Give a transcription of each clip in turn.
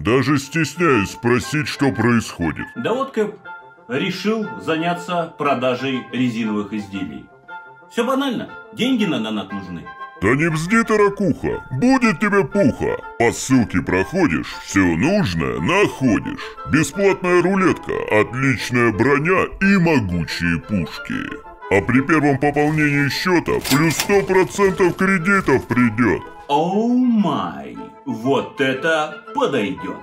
Даже стесняюсь спросить, что происходит. Да вот Кэп решил заняться продажей резиновых изделий. Все банально, деньги на донат нужны. Да не бзди ты, ракуха, будет тебе пуха. По ссылке проходишь, все нужное находишь. Бесплатная рулетка, отличная броня и могучие пушки. А при первом пополнении счета плюс 100% кредитов придет. Оу май, вот это подойдет.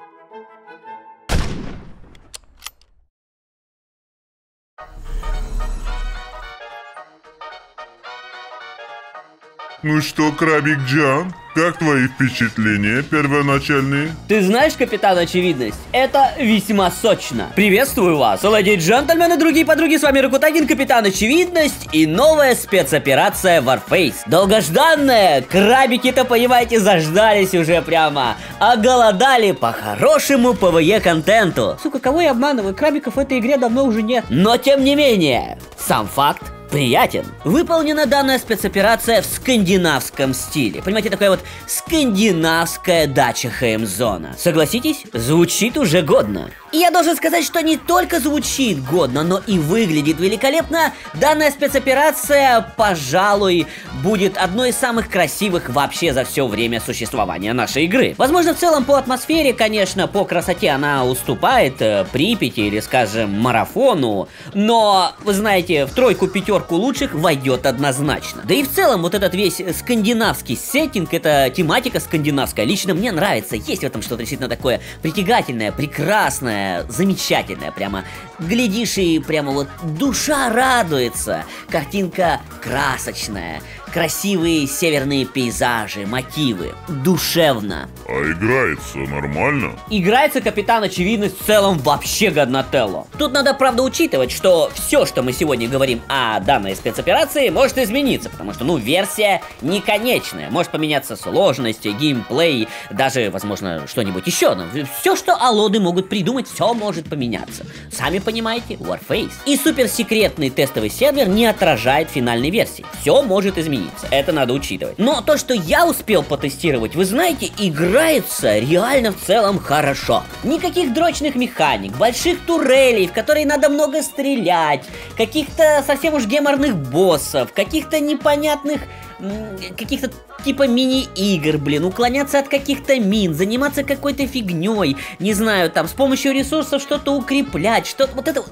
Ну что, Крабик Джан, как твои впечатления первоначальные? Ты знаешь, Капитан Очевидность, это весьма сочно. Приветствую вас, леди и джентльмены, другие подруги, с вами Ракутагин, Капитан Очевидность и новая спецоперация Warface. Долгожданная, крабики-то, понимаете, заждались уже прямо, оголодали по хорошему ПВЕ контенту. Сука, кого я обманываю, крабиков в этой игре давно уже нет. Но тем не менее, сам факт приятен. Выполнена данная спецоперация в скандинавском стиле. Понимаете, такая вот скандинавская дача ХМ-зона. Согласитесь, звучит уже годно. И я должен сказать, что не только звучит годно, но и выглядит великолепно. Данная спецоперация, пожалуй, будет одной из самых красивых вообще за все время существования нашей игры. Возможно, в целом по атмосфере, конечно, по красоте она уступает Припяти или, скажем, Марафону, но, вы знаете, в тройку-пятерку лучших войдет однозначно. Да и в целом вот этот весь скандинавский сеттинг, эта тематика скандинавская, лично мне нравится. Есть в этом что-то действительно такое притягательное, прекрасное, замечательное. Прямо глядишь и прямо вот душа радуется. Картинка красочная, красивые северные пейзажи, мотивы. Душевно. А играется нормально? Играется, Капитан Очевидность, в целом вообще годнотелло. Тут надо, правда, учитывать, что все, что мы сегодня говорим о данной спецоперации, может измениться, потому что, ну, версия не конечная. Может поменяться сложность, геймплей, даже, возможно, что-нибудь еще. Но все, что алоды могут придумать, все может поменяться. Сами понимаете, Warface. И суперсекретный тестовый сервер не отражает финальной версии. Все может измениться, это надо учитывать. Но то, что я успел потестировать, вы знаете, играется реально в целом хорошо. Никаких дрочных механик, больших турелей, в которые надо много стрелять, каких-то совсем уж геморных боссов, каких-то непонятных, каких-то типа мини-игр, блин, уклоняться от каких-то мин, заниматься какой-то фигней, не знаю, там, с помощью ресурсов что-то укреплять, что-то, вот это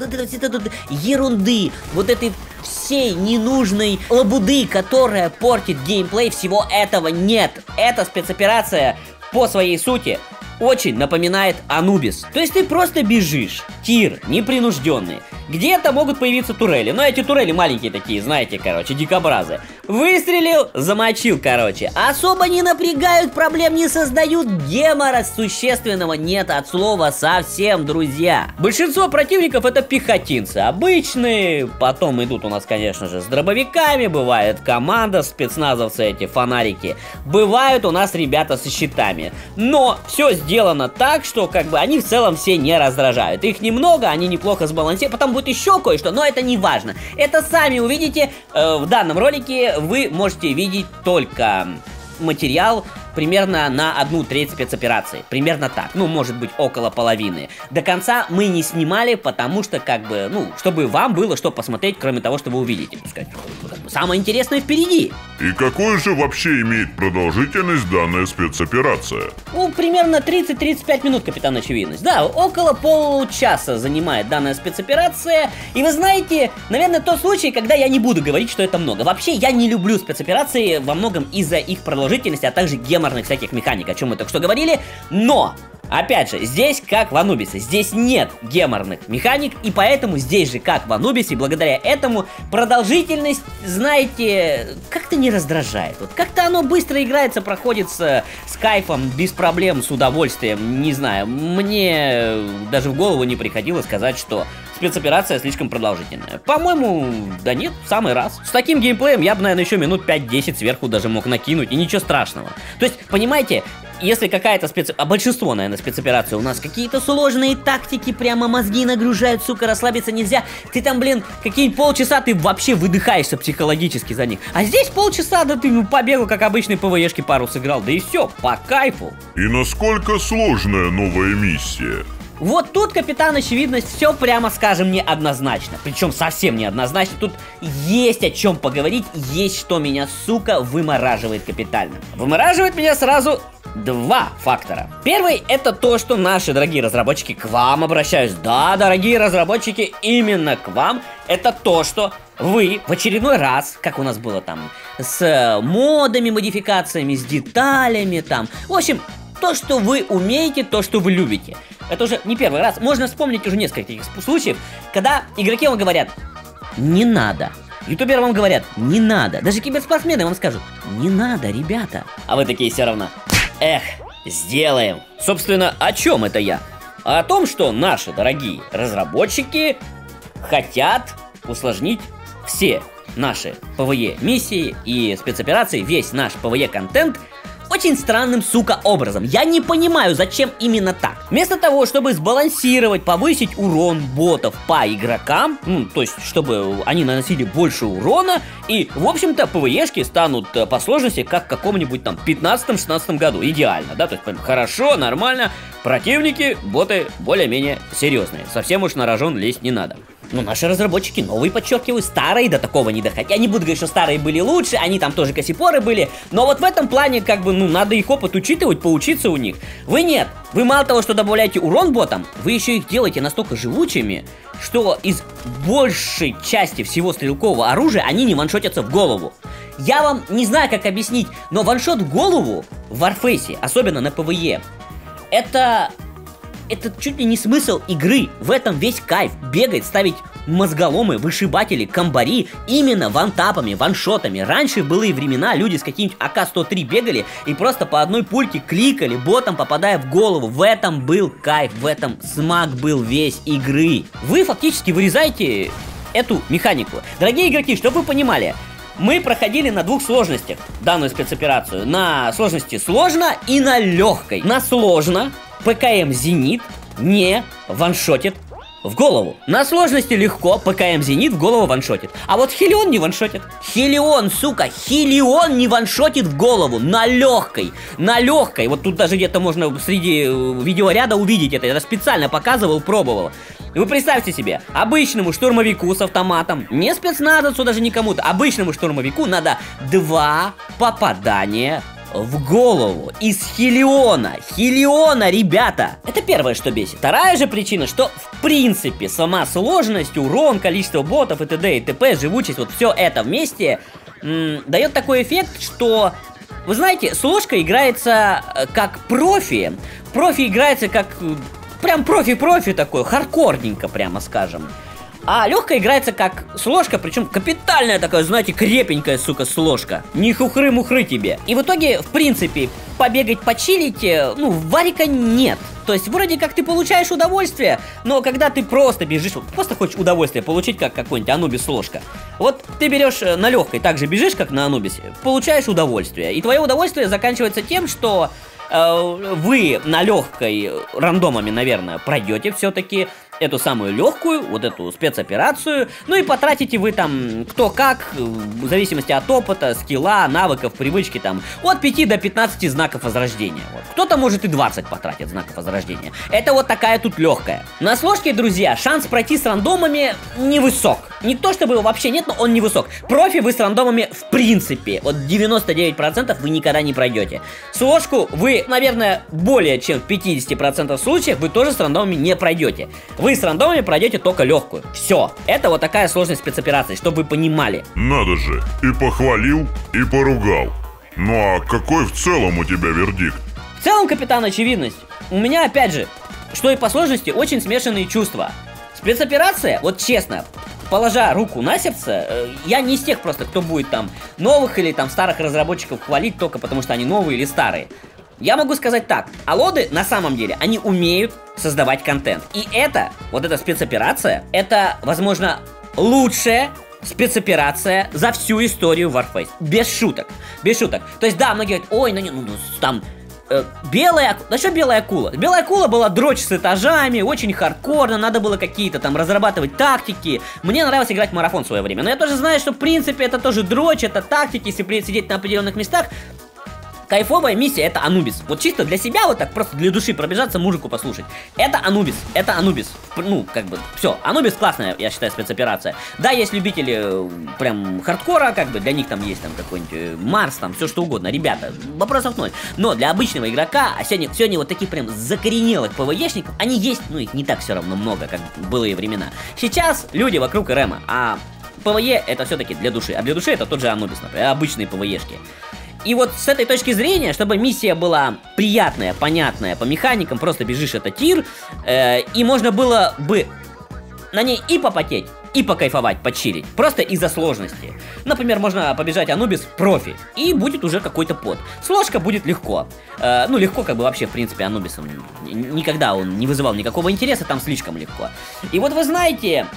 ерунды, вот этой всей ненужной лабуды, которая портит геймплей, всего этого нет. Эта спецоперация по своей сути очень напоминает Анубис. То есть ты просто бежишь, тир, непринужденный. Где-то могут появиться турели, но эти турели маленькие такие, знаете, короче, дикобразы. Выстрелил, замочил, короче. Особо не напрягают, проблем не создают, гемора существенного нет от слова совсем, друзья. Большинство противников это пехотинцы, обычные, потом идут у нас, конечно же, с дробовиками, бывает команда, спецназовцы эти, фонарики. Бывают у нас ребята со щитами. Но все сделано так, что как бы они в целом все не раздражают. Их немного, они неплохо сбалансированы, потом будет еще кое-что, но это не важно. Это сами увидите в данном ролике. Вы можете видеть только материал примерно на 1/3 спецоперации. Примерно так. Ну, может быть, около половины. До конца мы не снимали, потому что, как бы, ну, чтобы вам было что посмотреть, кроме того, что вы увидите. Пускай, как бы, самое интересное впереди. И какую же вообще имеет продолжительность данная спецоперация? Ну, примерно 30-35 минут, Капитан Очевидность. Да, около получаса занимает данная спецоперация. И вы знаете, наверное, тот случай, когда я не буду говорить, что это много. Вообще, я не люблю спецоперации во многом из-за их продолжительности, а также геморных всяких механик, о чем мы только что говорили. Но опять же, здесь как в Анубисе, здесь нет геморных механик, и поэтому здесь же как в Анубисе, благодаря этому продолжительность, знаете, как-то не раздражает. Вот как-то оно быстро играется, проходит с кайфом, без проблем, с удовольствием, не знаю. Мне даже в голову не приходило сказать, что спецоперация слишком продолжительная. По-моему, да нет, в самый раз. С таким геймплеем я бы, наверное, еще минут 5-10 сверху даже мог накинуть, и ничего страшного. То есть, понимаете, если какая-то большинство, наверное, спецопераций у нас какие-то сложные тактики, прямо мозги нагружают, сука, расслабиться нельзя. Ты там, блин, какие-нибудь полчаса ты вообще выдыхаешься психологически за них. А здесь полчаса, да ты побегал, как обычный ПВЕшки пару сыграл, да и все, по кайфу. И насколько сложная новая миссия? Вот тут, капитан Очевидность, все прямо скажем неоднозначно. Причем совсем неоднозначно. Тут есть о чем поговорить, есть что меня, сука, вымораживает капитально. Вымораживает меня сразу два фактора. Первый — это то, что наши дорогие разработчики, к вам обращаюсь. Да, дорогие разработчики, именно к вам. Это то, что вы в очередной раз, как у нас было там, с модами, модификациями, с деталями там. В общем, то, что вы умеете, то, что вы любите. Это уже не первый раз. Можно вспомнить уже несколько таких случаев, когда игроки вам говорят: не надо. Ютуберы вам говорят: не надо. Даже киберспортсмены вам скажут: не надо, ребята. А вы такие все равно: эх, сделаем. Собственно, о чем это я? О том, что наши дорогие разработчики хотят усложнить все наши ПВЕ миссии и спецоперации, весь наш ПВЕ контент очень странным, сука, образом. Я не понимаю, зачем именно так. Вместо того, чтобы сбалансировать, повысить урон ботов по игрокам, то есть, чтобы они наносили больше урона, и, в общем-то, ПВЕшки станут по сложности, как в каком-нибудь там 15-16 году. Идеально, да? То есть, прям хорошо, нормально. Противники, боты более-менее серьезные. Совсем уж на рожон лезть не надо. Но наши разработчики, новые, подчеркиваю, старые до такого не доходят. Я не буду говорить, что старые были лучше, они там тоже косипоры были. Но вот в этом плане, как бы, надо их опыт учитывать, поучиться у них. Вы нет. Вы мало того, что добавляете урон ботам, вы еще их делаете настолько живучими, что из большей части всего стрелкового оружия они не ваншотятся в голову. Я вам не знаю, как объяснить, но ваншот в голову в Warface, особенно на ПВЕ, это чуть ли не смысл игры. В этом весь кайф. Бегать, ставить мозголомы, вышибатели, комбари именно вантапами, ваншотами. Раньше в былые времена люди с каким-нибудь АК-103 бегали и просто по одной пульке кликали, ботом попадая в голову. В этом был кайф, в этом смак был весь игры. Вы фактически вырезаете эту механику. Дорогие игроки, чтобы вы понимали, мы проходили на двух сложностях данную спецоперацию. На сложности сложно и на легкой. На сложно ПКМ «Зенит» не ваншотит в голову. На сложности легко ПКМ «Зенит» в голову ваншотит. А вот Хелион не ваншотит. Хелион, сука, Хелион не ваншотит в голову. На легкой. На легкой. Вот тут даже где-то можно среди видеоряда увидеть это. Я специально показывал, пробовал. И вы представьте себе, обычному штурмовику с автоматом, не спецназовцу даже не кому-то, обычному штурмовику надо 2 попадания в голову из Хелиона. Хелиона, ребята! Это первое, что бесит. Вторая же причина, что в принципе сама сложность, урон, количество ботов и т.д. и т.п., живучесть, вот все это вместе дает такой эффект, что, вы знаете, сложка играется как профи. Профи играется как прям профи-профи такой, хардкорненько, прямо скажем. А легкая играется как сложка, причем капитальная такая, знаете, крепенькая, сука, сложка. Не хухры-мухры тебе. И в итоге, в принципе, побегать, почилить, варика нет. То есть, вроде как ты получаешь удовольствие, но когда ты просто бежишь, просто хочешь удовольствие получить, как какой-нибудь Анубис-ложка. Вот ты берешь на легкой, так же бежишь, как на Анубисе, получаешь удовольствие. И твое удовольствие заканчивается тем, что вы на легкой рандомами, наверное, пройдете все-таки эту самую легкую, вот эту спецоперацию, ну и потратите вы там кто как, в зависимости от опыта, скилла, навыков, привычки там, от 5 до 15 знаков возрождения. Вот. Кто-то может и 20 потратит знаков возрождения. Это вот такая тут легкая. На сложке, друзья, шанс пройти с рандомами невысок. Не то чтобы его вообще нет, но он невысок. Профи вы с рандомами в принципе, от 99% вы никогда не пройдете. Сложку вы, наверное, более чем в 50% случаев вы тоже с рандомами не пройдете. Вы с рандомами пройдете только легкую. Все. Это вот такая сложность спецоперации, чтобы вы понимали. Надо же, и похвалил, и поругал. Ну а какой в целом у тебя вердикт? В целом, капитан Очевидность, у меня опять же, что и по сложности, очень смешанные чувства. Спецоперация, вот честно, положа руку на сердце, я не из тех просто, кто будет там новых или там старых разработчиков хвалить только потому, что они новые или старые. Я могу сказать так, алоды на самом деле, они умеют создавать контент. И это, вот эта спецоперация, это, возможно, лучшая спецоперация за всю историю Warface. Без шуток, без шуток. То есть, да, многие говорят, ой, там Да что белая акула? Белая акула была дрочь с этажами, очень хардкорно, надо было какие-то там разрабатывать тактики. Мне нравилось играть в марафон в свое время. Но я тоже знаю, что в принципе это тоже дрочь, это тактики, если сидеть на определенных местах. Кайфовая миссия — это Анубис. Вот чисто для себя, вот так просто для души пробежаться, музыку послушать. Это Анубис, это Анубис. Ну, как бы, все. Анубис классная, я считаю, спецоперация. Да, есть любители прям хардкора, как бы, для них там есть там какой-нибудь Марс, там, все что угодно. Ребята, вопросов ноль. Но для обычного игрока, а сегодня вот таких прям закоренелых ПВЕшников, они есть, ну, их не так все равно много, как в былые времена. Сейчас люди вокруг РМа, а ПВЕ это все-таки для души. А для души это тот же Анубис, например, обычные ПВЕшки. И вот с этой точки зрения, чтобы миссия была приятная, понятная, по механикам, просто бежишь, это тир, и можно было бы на ней и попотеть, и покайфовать, почилить, просто из-за сложности. Например, можно побежать Анубис в профи, и будет уже какой-то пот. Сложка будет легко. Ну, легко как бы вообще, в принципе, Анубисом. Никогда он не вызывал никакого интереса, там слишком легко. И вот вы знаете,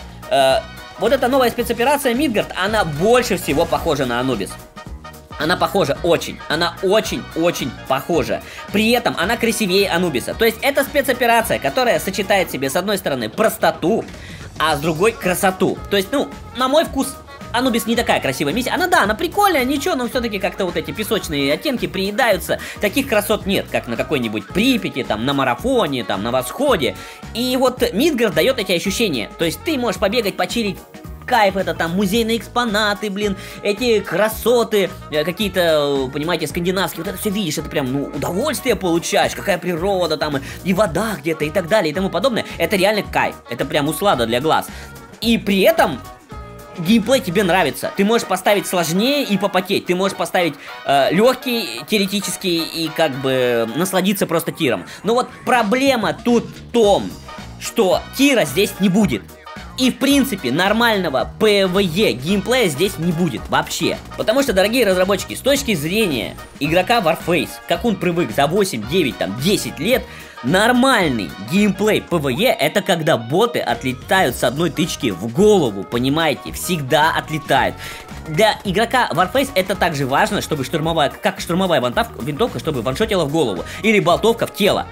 вот эта новая спецоперация Мидгард, она больше всего похожа на Анубис. Она похожа очень, она очень-очень похожа. При этом она красивее Анубиса. То есть это спецоперация, которая сочетает в себе с одной стороны простоту, а с другой красоту. То есть, ну, на мой вкус, Анубис не такая красивая миссия. Она прикольная, ничего, но все-таки как-то вот эти песочные оттенки приедаются. Таких красот нет, как на какой-нибудь Припяти, там, на марафоне, там, на восходе. И вот Мидгард дает эти ощущения. То есть ты можешь побегать, почилить. Кайф, это там музейные экспонаты, блин, эти красоты, какие-то, понимаете, скандинавские, вот это все видишь, это прям, ну, удовольствие получаешь, какая природа там, и вода где-то, и так далее, и тому подобное. Это реально кайф, это прям услада для глаз. И при этом геймплей тебе нравится. Ты можешь поставить сложнее и попотеть. Ты можешь поставить легкий, теоретический, и как бы насладиться просто тиром. Но вот проблема тут в том, что тира здесь не будет. И, в принципе, нормального PvE геймплея здесь не будет вообще. Потому что, дорогие разработчики, с точки зрения игрока Warface, как он привык за 8, 9, там, 10 лет, нормальный геймплей PvE — это когда боты отлетают с одной тычки в голову, понимаете? Всегда отлетают. Для игрока Warface это также важно, чтобы штурмовая винтовка, чтобы ваншотила в голову. Или болтовка в тело.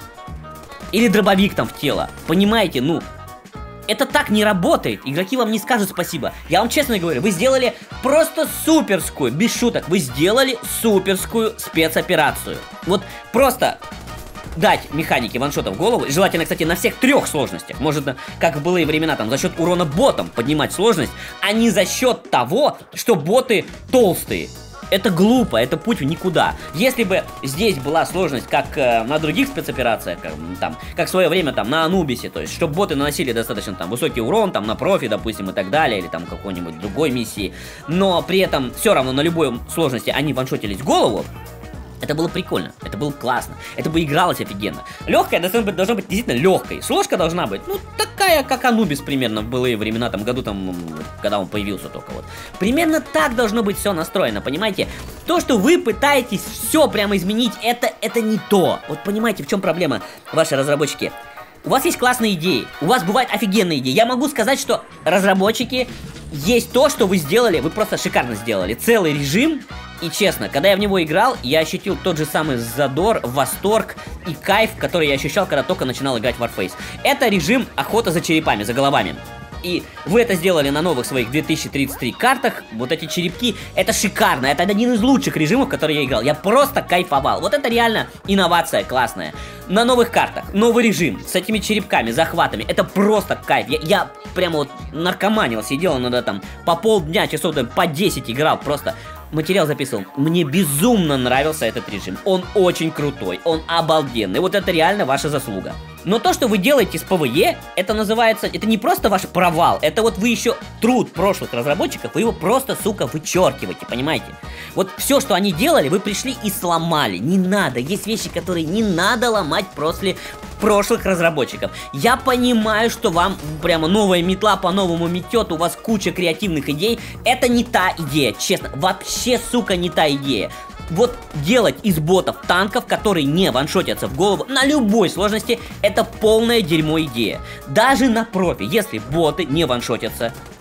Или дробовик там в тело. Понимаете, ну... Это так не работает, игроки вам не скажут спасибо. Я вам честно говорю, вы сделали просто суперскую, без шуток, вы сделали суперскую спецоперацию. Вот просто дать механике ваншота в голову, желательно, кстати, на всех 3 сложностях. Может, как в былые времена, там, за счет урона ботом поднимать сложность, а не за счет того, что боты толстые. Это глупо, это путь в никуда. Если бы здесь была сложность, как на других спецоперациях, как в свое время там на Анубисе, то есть, чтобы боты наносили достаточно там высокий урон, там на профи, допустим, и так далее, или там какой-нибудь другой миссии, но при этом все равно на любой сложности они ваншотились в голову, это было прикольно, это было классно, это бы игралось офигенно. Легкая должна быть действительно легкой. Сложка должна быть, ну, такая, как Анубис примерно в былые времена, там, году, там, когда он появился только вот. Примерно так должно быть все настроено, понимаете? То, что вы пытаетесь все прямо изменить, это не то. Вот понимаете, в чем проблема, ваши разработчики? У вас есть классные идеи, у вас бывают офигенные идеи. Я могу сказать, что разработчики, есть то, что вы сделали, вы просто шикарно сделали. Целый режим. И честно, когда я в него играл, я ощутил тот же самый задор, восторг и кайф, который я ощущал, когда только начинал играть в Warface. Это режим охота за черепами, за головами. И вы это сделали на новых своих 2033 картах. Вот эти черепки, это шикарно. Это один из лучших режимов, в которые я играл. Я просто кайфовал. Вот это реально инновация классная. На новых картах, новый режим, с этими черепками, захватами. Это просто кайф. Я прямо вот наркоманил, сидел иногда там по полдня, часов там, по 10 играл. Просто материал записывал. Мне безумно нравился этот режим. Он очень крутой, он обалденный. Вот это реально ваша заслуга. Но то, что вы делаете с PvE, это называется, это не просто ваш провал, это вот вы еще труд прошлых разработчиков, вы его просто, сука, вычеркиваете, понимаете? Вот все, что они делали, вы пришли и сломали. Не надо, есть вещи, которые не надо ломать после прошлых разработчиков. Я понимаю, что вам прямо новая метла по-новому метет, у вас куча креативных идей. Это не та идея, честно, вообще, сука, не та идея. Вот делать из ботов танков, которые не ваншотятся в голову на любой сложности, это полное дерьмо идея. Даже на профи, если боты не ваншотятся,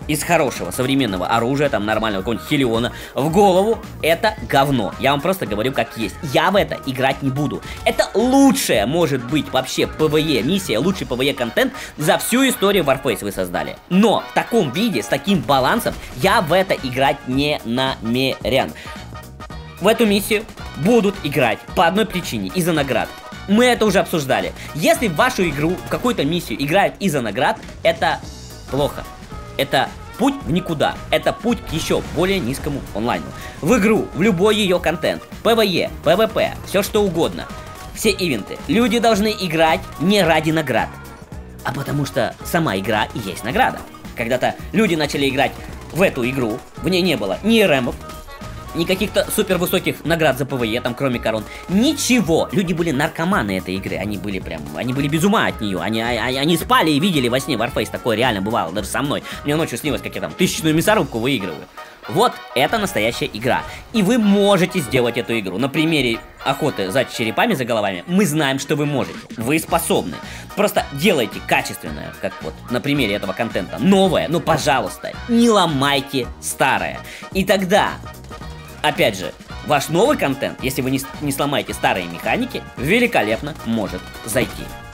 из хорошего современного оружия, там нормального какого-нибудь Хелиона, в голову, это говно. Я вам просто говорю как есть. Я в это играть не буду. Это лучшая, может быть, вообще PvE миссия, лучший PvE контент за всю историю Warface вы создали. Но в таком виде, с таким балансом, я в это играть не намерен. В эту миссию будут играть по одной причине, из-за наград. Мы это уже обсуждали. Если в вашу игру, в какую-то миссию играют из-за наград, это плохо. Это путь в никуда. Это путь к еще более низкому онлайну. В игру, в любой ее контент, PvE, PvP, все что угодно, все ивенты, люди должны играть не ради наград, а потому что сама игра и есть награда. Когда-то люди начали играть в эту игру, в ней не было ни РМов, ни каких-то супер высоких наград за PvE, там кроме корон. Ничего. Люди были наркоманы этой игры. Они были без ума от нее. Они спали и видели во сне Warface. Такое реально бывало, даже со мной. Мне ночью снилось, как я там 1000-ную мясорубку выигрываю. Вот это настоящая игра. И вы можете сделать эту игру. На примере охоты за черепами, за головами, мы знаем, что вы можете. Вы способны. Просто делайте качественное, как вот на примере этого контента. Новое, ну пожалуйста, не ломайте старое. И тогда... Опять же, ваш новый контент, если вы не сломаете старые механики, великолепно может зайти.